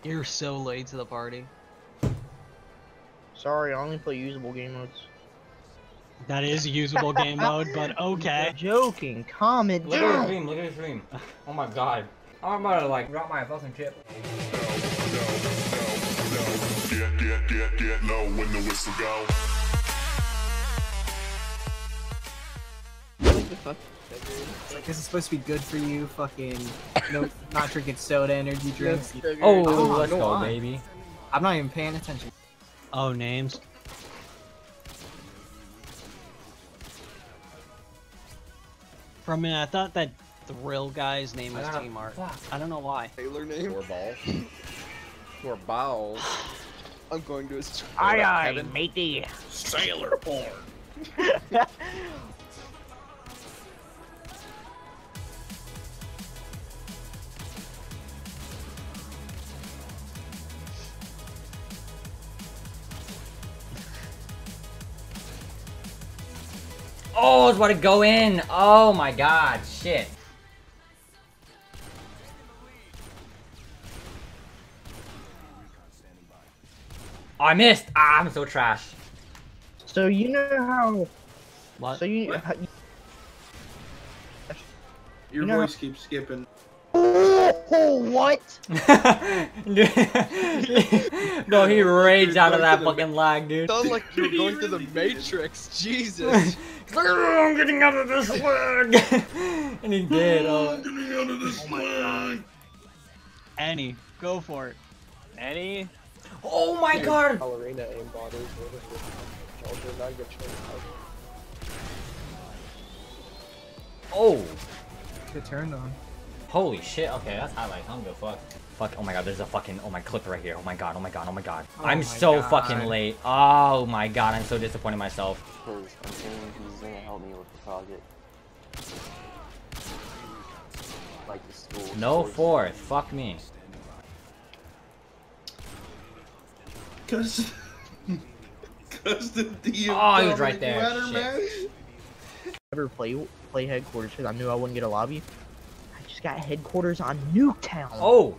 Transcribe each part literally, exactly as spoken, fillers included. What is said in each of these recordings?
You're so late to the party. Sorry, I only play usable game modes. That is usable game mode, but okay. I'm joking. Calm it Look at the down. stream, look at the stream. Oh my god. I'm about to like drop my fucking chip. Get, get, get, get low when the whistle go. What the fuck? It's like, this is supposed to be good for you, fucking, no, not drinking soda, energy drinks. Oh, Oh, let's go go, on. baby. I'm not even paying attention. Oh, names. For a minute, I thought that Thrill guy's name was Ah, T-Mart. fuck. I don't know why. Taylor name? Or balls. Or balls. I'm going to his. Aye aye, Kevin? matey. Sailor porn. Oh, it's about to go in. Oh my god, shit. Oh, I missed. Ah, I'm so trash. So you know how? What? So you. How, you Your You know- voice keeps skipping. oh, what? No, he raged out of going that to the- fucking lag, dude. Sound like you're going through the Matrix. Jesus. He's like, "Oh, I'm getting out of this lag. And he did. Oh. Getting out of this lag. Annie, go for it. Annie? Oh my god. Ballerina aimbot is I'll not get trained out. Oh. Get turned on. Holy shit. Okay, that's highlights. I don't give a fuck. Fuck. Oh my god, there's a fucking. Oh my clip right here. Oh my god. Oh my god. Oh my god. Oh I'm my so God. fucking late. Oh my god. I'm so disappointed in myself. Because I'm saying he's gonna help me with the target. Like the school. No sports. fourth. Fuck me. Cause, cause the D M Oh, he was right there. ladder Shit. match. Never play play headquarters because I knew I wouldn't get a lobby. I just got headquarters on Nuketown. Oh.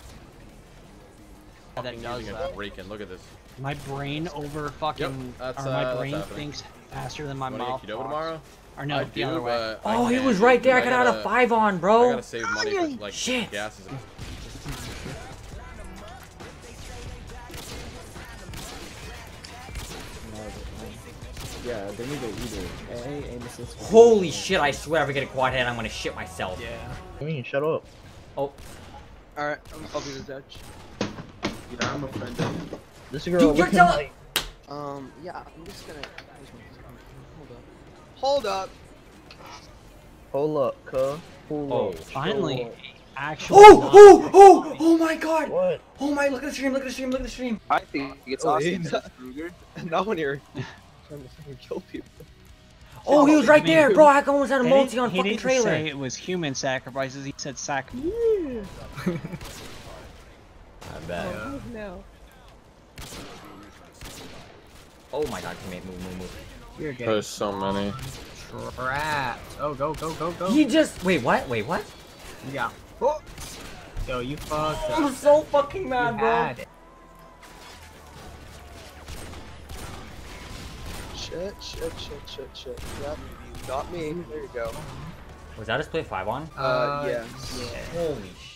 That does Using that. a break-in. Look at this. My brain over fucking, that's, or my uh, that's brain happening. thinks faster than my Wanna mouth get Qdoba talks. tomorrow? Or no, I the do, other way. but I Oh, he can't. was right there. I I got out of gotta- five on, I bro. gotta save money for like Shit. gas. Yeah, they need to either A, aim assist. Holy shit! I swear if I get a quad head, I'm gonna shit myself. Yeah. I mean, shut up. Oh. Alright, I'll be the judge. Yeah, I'm offended. This girl Dude, you're looking telling- like. Um, yeah, I'm just gonna. Hold up. Hold up. Hold up, cuh. Hold Oh. up. Finally, Hold actual. Oh! Oh! Oh! Oh my god! up. What? Oh my! Look at the stream! Look at the stream! Look at the stream! I think it's Oh, awesome. yeah. Ruger. Not when you're trying to fucking kill people. Oh, he was right I mean, there, bro! I almost had a He multi didn't, on he fucking didn't trailer. say it was human sacrifices. He said sac. I bet. Oh, no. Oh my god! Teammate, move, move, move. You're getting There's so many. trapped. Oh, go, go, go, go. He just wait. What? Wait, what? Yeah. Oh. Yo, you fucked up. I'm so fucking You mad, bro. had it. Shit, shit, shit, shit, shit. Yep. Not me. There you go. Was that a split five on? Uh, yeah. Yeah. Holy shit.